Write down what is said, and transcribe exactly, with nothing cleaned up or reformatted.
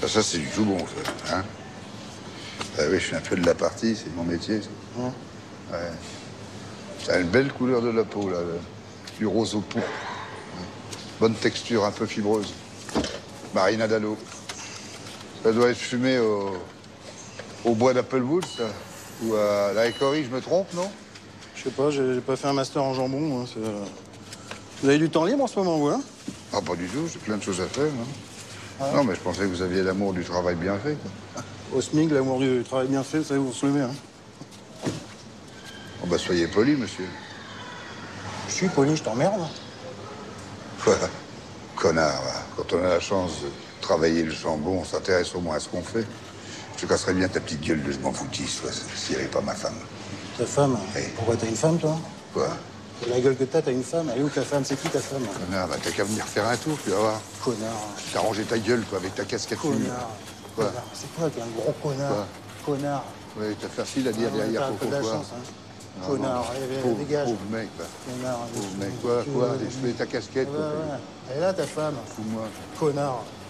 Ah, ça, c'est du tout bon, ça. Hein? Ah oui, je suis un peu de la partie, c'est mon métier. Ça. Hein? Ouais. Ça a une belle couleur de la peau, là. Le... Du rose au pourpre. Ouais. Bonne texture, un peu fibreuse. Marinade à l'eau. Ça doit être fumé au, au bois d'Applewood, ça. Ou à la Hécorie, je me trompe, non? Je sais pas, j'ai pas fait un master en jambon. Hein, vous avez du temps libre en ce moment, vous, hein? Ah, pas du tout, j'ai plein de choses à faire. Hein. Ah. Non, mais je pensais que vous aviez l'amour du travail bien fait, quoi. Au SMIC, l'amour du travail bien fait, vous savez, vous se levez, hein? Oh, bah, soyez poli, monsieur. Je suis poli, je t'emmerde. Voilà. Connard, là. Quand on a la chance de travailler le jambon, on s'intéresse au moins à ce qu'on fait. Je te casserais bien ta petite gueule de je m'en foutisse, toi, s'il n'y avait pas ma femme. Ta femme? Oui. Pourquoi t'as une femme, toi? Quoi? La gueule que t'as, t'as une femme. Elle est où ta femme? C'est qui ta femme? Connard, bah, t'as qu'à venir faire un tour, tu vas voir. Connard. T'as rangé ta gueule, toi, avec ta casquette fumée. Connard. Quoi? Connard. C'est quoi, t'es un gros connard? Quoi? Connard. Oui, t'as facile à dire Ah, derrière t'as un pour peu de la pourquoi. chance, hein. Ah, Connard, non. allez, allez, Pauvre, dégage. pauvre mec, là. Connard. Pauvre mec, quoi, quoi? Mets ta casquette, Ouais, quoi. ouais. Elle est là, ta femme. Fous-moi. Connard.